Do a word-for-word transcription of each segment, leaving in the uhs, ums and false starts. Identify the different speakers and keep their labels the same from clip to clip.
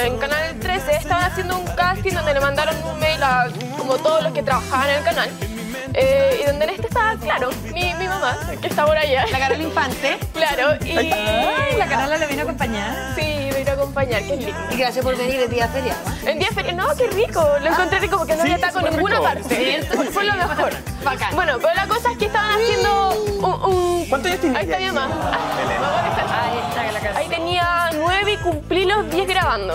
Speaker 1: en Canal trece estaban haciendo un casting donde le mandaron un mail a como todos los que trabajaban en el canal. Eh, y donde en este estaba, claro, mi, mi mamá, que está por allá.
Speaker 2: La Carola Infante.
Speaker 1: Claro, y...
Speaker 2: Ay, la Carola le vino a acompañar.
Speaker 1: Sí, me vino a acompañar, qué lindo.
Speaker 2: Y gracias por venir el día feriado.
Speaker 1: El día feriado, no, qué rico, lo encontré rico porque no
Speaker 3: Sí,
Speaker 1: había taco en ninguna
Speaker 3: rico.
Speaker 1: parte. Fue, fue lo mejor.
Speaker 2: Bacán.
Speaker 1: Bueno, pero la cosa es que estaban haciendo un... un...
Speaker 3: ¿Cuántos años tenía?
Speaker 1: Ahí está mi mamá. Ah,
Speaker 3: Belén.
Speaker 1: mamá, ¿dónde está?
Speaker 2: Ahí está la Carola.
Speaker 1: Ahí tenía nueve y cumplí los diez grabando.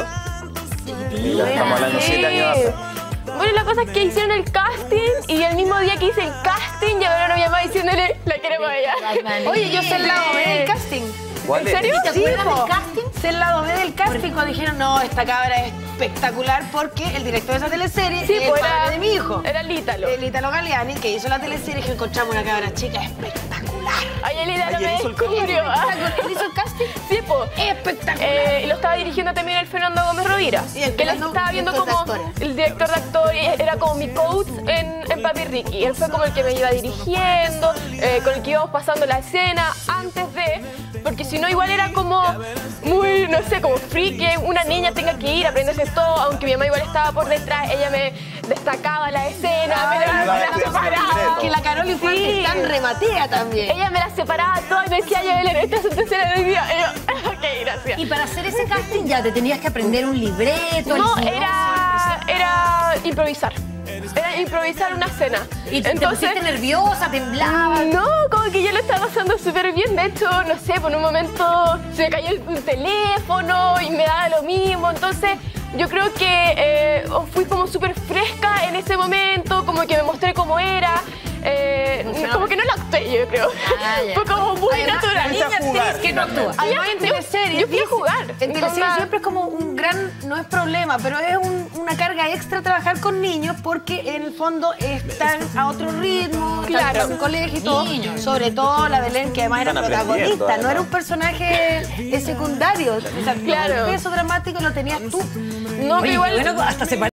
Speaker 3: Mira, estamos hablando de siete años atrás.
Speaker 1: Bueno, la cosa es que hicieron el casting y el mismo día que hice el casting llamaron a mi mamá diciéndole la queremos a ella.
Speaker 2: Oye, yo sé el lado B del casting.
Speaker 3: ¿Cuál
Speaker 1: ¿En
Speaker 3: es?
Speaker 1: serio?
Speaker 2: ¿Te
Speaker 1: Sí,
Speaker 2: acuerdas
Speaker 1: po.
Speaker 2: del casting? Sé el lado B del casting cuando dijeron, no, esta cabra es espectacular porque el director de esa teleserie
Speaker 1: Sí,
Speaker 2: es el
Speaker 1: pues
Speaker 2: padre
Speaker 1: era,
Speaker 2: de mi hijo.
Speaker 1: era el Ítalo.
Speaker 2: El Ítalo Galeani, que hizo la teleserie, que encontramos una cabra chica espectacular.
Speaker 1: Ay, el Ítalo
Speaker 3: Ay,
Speaker 1: me
Speaker 3: él hizo el
Speaker 1: descubrió.
Speaker 2: ¿Él hizo el casting?
Speaker 1: Sí, po.
Speaker 2: Espectacular.
Speaker 1: Eh, y lo estaba dirigiendo también el Fernando Gómez Rovira.
Speaker 2: Sí, el
Speaker 1: que él
Speaker 2: Fernando,
Speaker 1: estaba viendo
Speaker 2: director
Speaker 1: como
Speaker 2: de actores.
Speaker 1: el director de actor, y era como mi coach en, en Papi Ricky. Él fue como el que me iba dirigiendo, eh, con el que íbamos pasando la escena antes de, porque si no igual era como muy, no sé, como free que una niña tenga que ir a aprenderse todo, aunque mi mamá igual estaba por detrás, ella me destacaba la escena, me la, me la separaba.
Speaker 2: Que la Carola Infante
Speaker 1: Sí.
Speaker 2: es tan rematea también.
Speaker 1: Ella me la separaba toda y me decía, ya Belén, esta es tu tercera del día. Y yo, ok, gracias.
Speaker 4: Y para hacer ese casting ya te tenías que aprender un libreto.
Speaker 1: No,
Speaker 4: el-
Speaker 1: era, era improvisar. Era improvisar una escena.
Speaker 4: Y te, te
Speaker 1: Entonces,
Speaker 4: pusiste nerviosa, temblabas.
Speaker 1: no, como que yo lo estaba pasando súper bien. De hecho, no sé, por un momento se me cayó el, el teléfono y me daba lo mismo. Entonces, yo creo que eh, fui como súper fresca en ese momento, como que me mostré cómo era. Eh, como que no lo actué, yo creo.
Speaker 4: Ah, ya.
Speaker 1: Fue como muy
Speaker 2: Además,
Speaker 1: natural.
Speaker 3: fuiste a jugar,
Speaker 4: que no actúa.
Speaker 2: Además, en
Speaker 1: Yo-
Speaker 2: teleseries,
Speaker 1: yo fui a jugar.
Speaker 2: En teleseries
Speaker 1: Onda-
Speaker 2: siempre es como un gran, no es problema, pero es un- una carga extra trabajar con niños porque en el fondo están a otro ritmo,
Speaker 1: Claro.
Speaker 2: están en colegio y todo.
Speaker 4: Niños.
Speaker 2: Sobre todo la Belén, que además era
Speaker 3: Están aprendiendo,
Speaker 2: protagonista, no
Speaker 3: además.
Speaker 2: era un personaje eh, secundario. O sea,
Speaker 1: Claro.
Speaker 2: el peso dramático lo tenías tú.
Speaker 1: No, pero
Speaker 4: Oye,
Speaker 1: igual.
Speaker 4: bueno, hasta se